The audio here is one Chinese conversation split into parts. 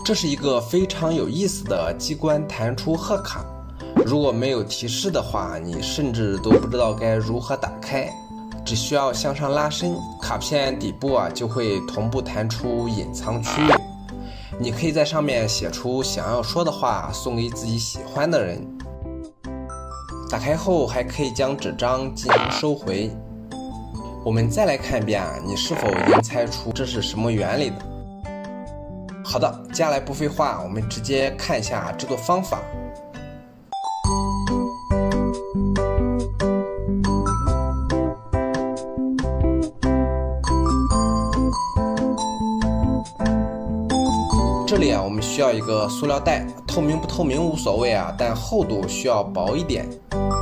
这是一个非常有意思的机关弹出贺卡，如果没有提示的话，你甚至都不知道该如何打开。只需要向上拉伸，卡片底部就会同步弹出隐藏区域。你可以在上面写出想要说的话，送给自己喜欢的人。打开后还可以将纸张进行收回。我们再来看一遍，你是否已经猜出这是什么原理的？好的，接下来不废话，我们直接看一下制作方法。这里我们需要一个塑料袋，透明不透明无所谓但厚度需要薄一点。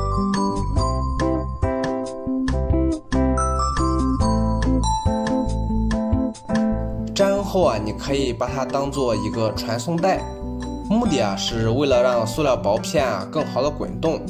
粘完后你可以把它当做一个传送带，目的是为了让塑料薄片更好的滚动。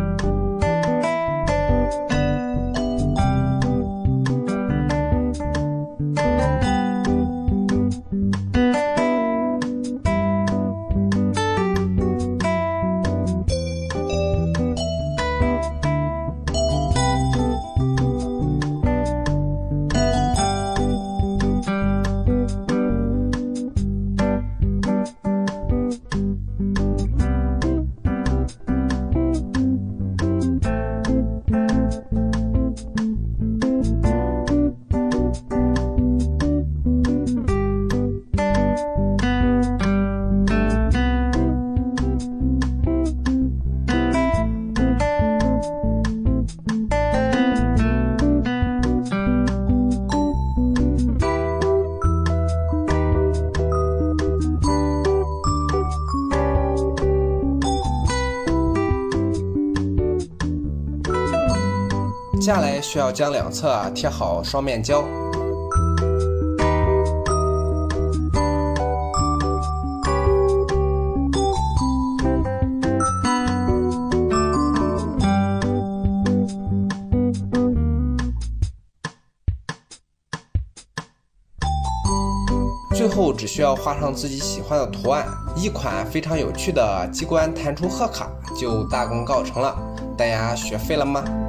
接下来需要将两侧贴好双面胶。最后只需要画上自己喜欢的图案，一款非常有趣的机关弹出贺卡就大功告成了。大家学会了吗？